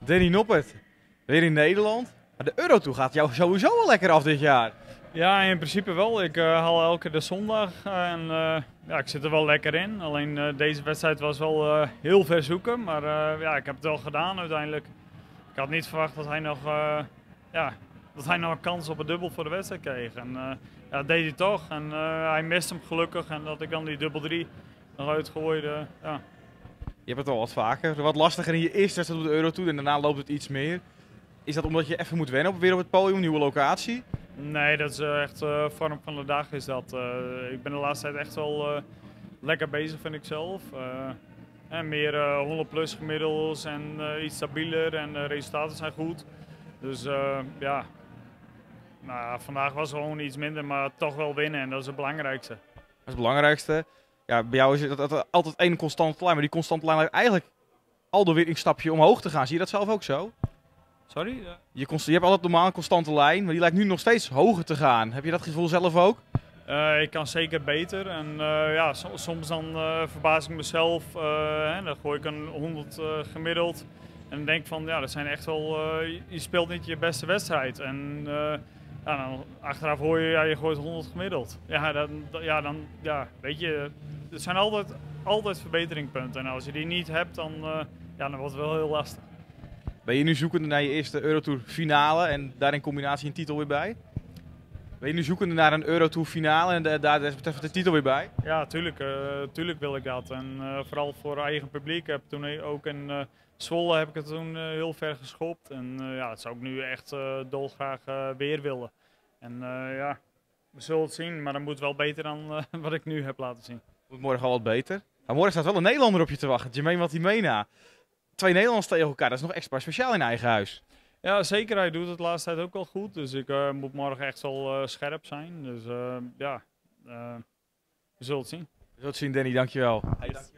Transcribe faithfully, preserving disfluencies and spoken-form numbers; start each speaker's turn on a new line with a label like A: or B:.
A: Danny Noppert, weer in Nederland. Maar de Eurotour gaat jou sowieso wel lekker af dit jaar.
B: Ja, in principe wel. Ik uh, haal elke de zondag en uh, ja, ik zit er wel lekker in. Alleen uh, deze wedstrijd was wel uh, heel ver zoeken, maar uh, ja, ik heb het wel gedaan uiteindelijk. Ik had niet verwacht dat hij nog, uh, ja, dat hij nog een kans op een dubbel voor de wedstrijd kreeg. En uh, ja, dat deed hij toch en uh, hij mist hem gelukkig en dat ik dan die dubbel drie nog uitgooide. Ja.
A: Je hebt het al wat vaker, wat lastiger in je eerste wedstrijd op de Eurotour en daarna loopt het iets meer. Is dat omdat je even moet wennen op weer op het podium, nieuwe locatie?
B: Nee, dat is uh, echt uh, vorm van de dag is dat. Uh, ik ben de laatste tijd echt wel uh, lekker bezig, vind ik zelf. Uh, en meer uh, honderd plus gemiddels en uh, iets stabieler en de resultaten zijn goed. Dus uh, ja, nou, vandaag was het gewoon iets minder, maar toch wel winnen en dat is het belangrijkste.
A: Dat is het belangrijkste. Ja, bij jou is het dat, dat, altijd één constante lijn, maar die constante lijn lijkt eigenlijk al door weer een stapje omhoog te gaan. Zie je dat zelf ook zo?
B: Sorry?
A: Je, const, je hebt altijd normaal een constante lijn, maar die lijkt nu nog steeds hoger te gaan. Heb je dat gevoel zelf ook?
B: Uh, ik kan zeker beter en uh, ja, soms dan uh, verbaas ik mezelf. Uh, hè, dan gooi ik een honderd uh, gemiddeld en dan denk ik van ja, dat zijn echt wel, uh, je speelt niet je beste wedstrijd. En uh, ja, dan achteraf hoor je, ja, je gooit honderd gemiddeld. Ja, dan, ja, dan, ja, weet je, er zijn altijd, altijd verbeteringpunten en als je die niet hebt, dan, uh, ja, dan wordt het wel heel lastig.
A: Ben je nu zoekende naar je eerste Eurotour finale en daar in combinatie een titel weer bij? Ben je nu zoekende naar een Eurotour finale en de, daar betreft de titel weer bij?
B: Ja, tuurlijk, uh, tuurlijk wil ik dat. En uh, vooral voor eigen publiek. Heb toen ook in uh, Zwolle heb ik het toen uh, heel ver geschopt. En uh, ja, dat zou ik nu echt uh, dolgraag uh, weer willen. En uh, ja, we zullen het zien, maar dat moet wel beter dan uh, wat ik nu heb laten zien.
A: Moet morgen al wat beter. Maar morgen staat wel een Nederlander op je te wachten, Jermaine Watimena. Twee Nederlanders tegen elkaar, dat is nog extra speciaal in eigen huis.
B: Ja, zeker. Hij doet het de laatste tijd ook wel goed. Dus ik uh, moet morgen echt wel uh, scherp zijn. Dus uh, ja, uh, we zullen het zien.
A: We zullen het zien, Danny. Dankjewel.
B: Hey, dankjewel.